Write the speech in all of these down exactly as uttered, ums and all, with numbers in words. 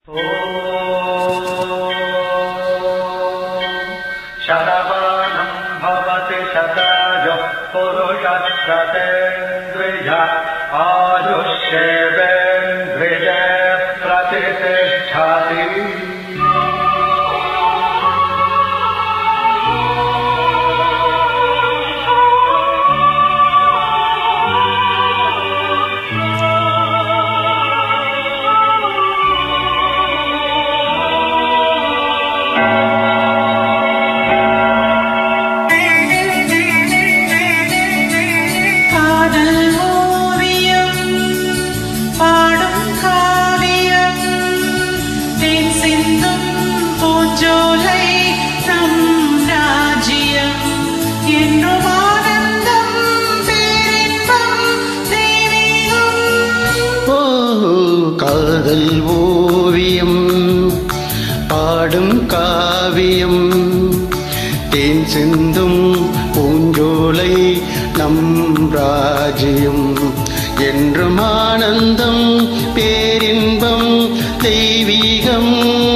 शतमानं भवति शतायुः पुरुषः शतेन्द्रिय आयुष्येवेन्द्रिये प्रतिष्ठति। காதல் ஓவியம் பாடும் காவியம் தேன் சிந்தும் பூஞ்சோலை நம் ராஜ்யம் என்றும் ஆனந்தம் பேரின்பம் தெய்வீகம்.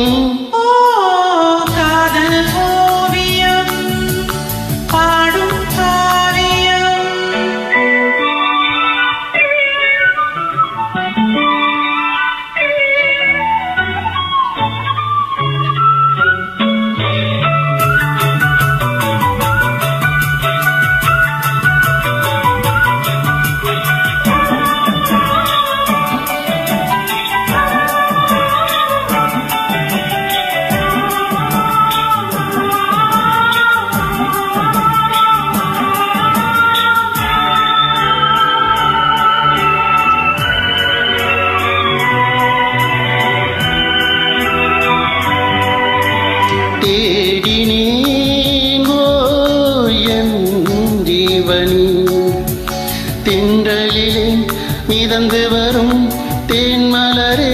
தின்றலிலே மிதந்து வரும் தேன்மலரே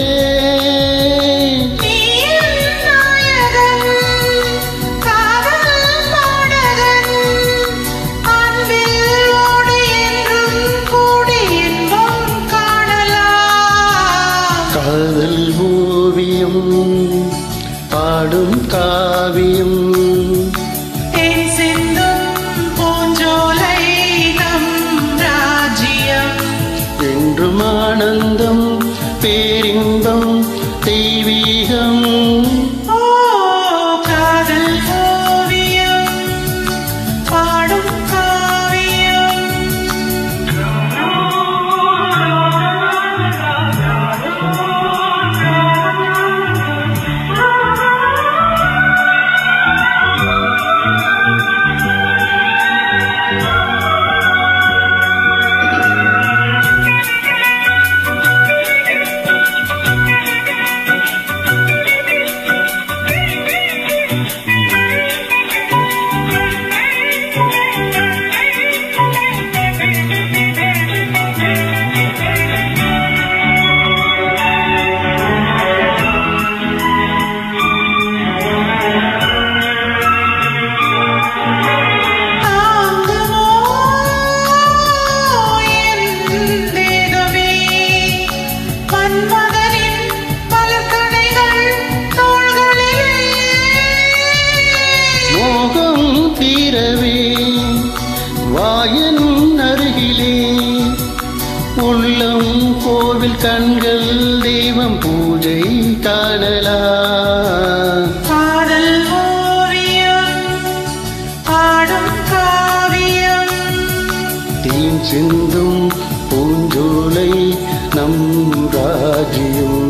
காதல் ஓவியம் பாடும் காவியம் என்றும் ஆனந்தம் பேரின்பம் தெய்வீகம். காதல் ஓவியம் பாடும் காவியம். வாயன் அருகிலே உள்ளம் கோவில் கண்கள் தெய்வம் பூஜை காணலாம். காதல் ஓவியம் பாடும் காவியம் தேன் சிந்தும் பூஞ்சோலை நம் ராஜ்யம்